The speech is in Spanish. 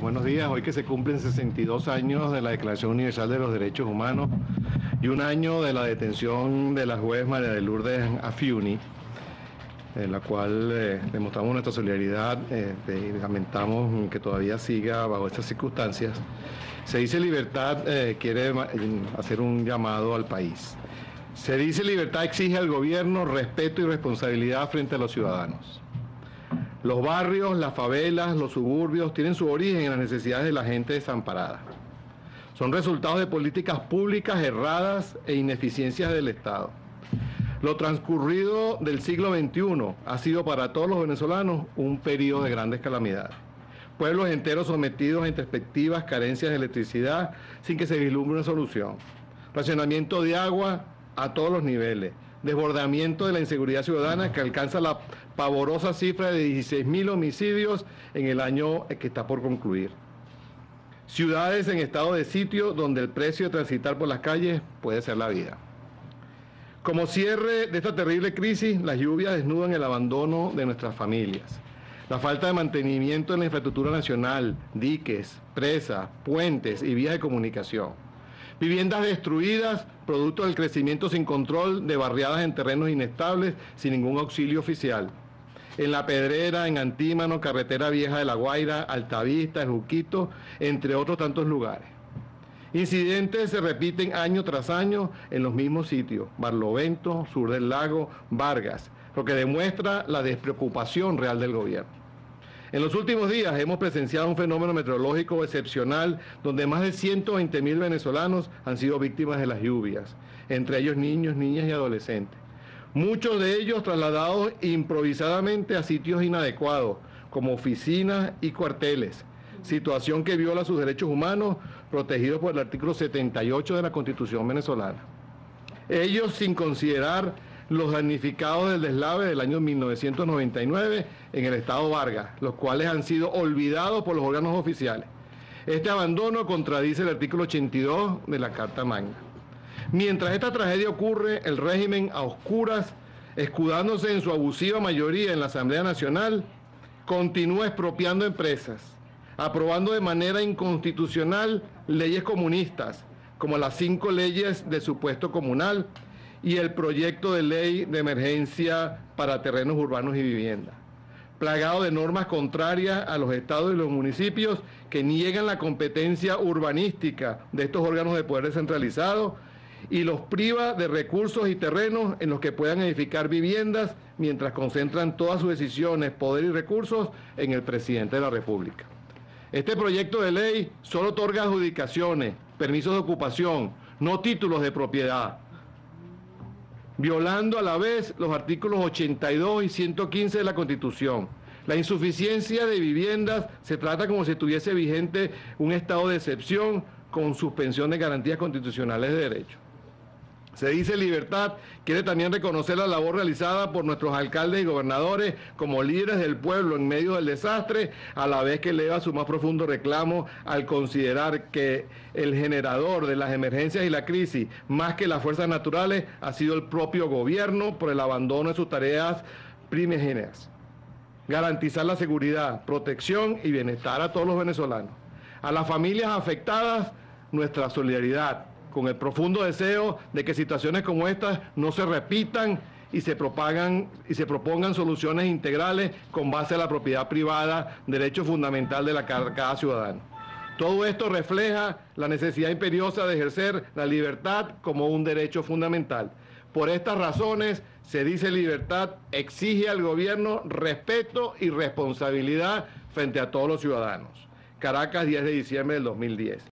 Buenos días. Hoy que se cumplen 62 años de la Declaración Universal de los Derechos Humanos y un año de la detención de la juez María de Lourdes Afiuni, en la cual demostramos nuestra solidaridad y lamentamos que todavía siga bajo estas circunstancias. Se dice Libertad quiere hacer un llamado al país. Se dice Libertad exige al gobierno respeto y responsabilidad frente a los ciudadanos. Los barrios, las favelas, los suburbios tienen su origen en las necesidades de la gente desamparada. Son resultados de políticas públicas erradas e ineficiencias del Estado. Lo transcurrido del siglo XXI ha sido para todos los venezolanos un periodo de grandes calamidades. Pueblos enteros sometidos a introspectivas carencias de electricidad sin que se vislumbre una solución. Racionamiento de agua a todos los niveles. Desbordamiento de la inseguridad ciudadana que alcanza la pavorosa cifra de 16.000 homicidios en el año que está por concluir. Ciudades en estado de sitio donde el precio de transitar por las calles puede ser la vida. Como cierre de esta terrible crisis, las lluvias desnudan el abandono de nuestras familias. La falta de mantenimiento en la infraestructura nacional, diques, presas, puentes y vías de comunicación. Viviendas destruidas, producto del crecimiento sin control de barriadas en terrenos inestables, sin ningún auxilio oficial. En La Pedrera, en Antímano, Carretera Vieja de La Guaira, Altavista, El Juquito, entre otros tantos lugares. Incidentes se repiten año tras año en los mismos sitios, Barlovento, Sur del Lago, Vargas, lo que demuestra la despreocupación real del gobierno. En los últimos días hemos presenciado un fenómeno meteorológico excepcional donde más de 120.000 venezolanos han sido víctimas de las lluvias, entre ellos niños, niñas y adolescentes. Muchos de ellos trasladados improvisadamente a sitios inadecuados, como oficinas y cuarteles, situación que viola sus derechos humanos protegidos por el artículo 78 de la Constitución venezolana. Ellos sin considerar los damnificados del deslave del año 1999 en el estado Vargas, los cuales han sido olvidados por los órganos oficiales. Este abandono contradice el artículo 82 de la Carta Magna. Mientras esta tragedia ocurre, el régimen a oscuras, escudándose en su abusiva mayoría en la Asamblea Nacional, continúa expropiando empresas, aprobando de manera inconstitucional leyes comunistas, como las 5 leyes de supuesto comunal, y el proyecto de ley de emergencia para terrenos urbanos y vivienda, plagado de normas contrarias a los estados y los municipios que niegan la competencia urbanística de estos órganos de poder descentralizado y los priva de recursos y terrenos en los que puedan edificar viviendas mientras concentran todas sus decisiones, poder y recursos en el presidente de la República. Este proyecto de ley solo otorga adjudicaciones, permisos de ocupación, no títulos de propiedad, violando a la vez los artículos 82 y 115 de la Constitución. La insuficiencia de viviendas se trata como si estuviese vigente un estado de excepción con suspensión de garantías constitucionales de derecho. Se dice Libertad quiere también reconocer la labor realizada por nuestros alcaldes y gobernadores como líderes del pueblo en medio del desastre, a la vez que eleva su más profundo reclamo al considerar que el generador de las emergencias y la crisis, más que las fuerzas naturales, ha sido el propio gobierno por el abandono de sus tareas primigenias. Garantizar la seguridad, protección y bienestar a todos los venezolanos. A las familias afectadas, nuestra solidaridad, con el profundo deseo de que situaciones como estas no se repitan y se propongan soluciones integrales con base a la propiedad privada, derecho fundamental de cada ciudadano. Todo esto refleja la necesidad imperiosa de ejercer la libertad como un derecho fundamental. Por estas razones, se dice Libertad exige al gobierno respeto y responsabilidad frente a todos los ciudadanos. Caracas, 10 de diciembre del 2010.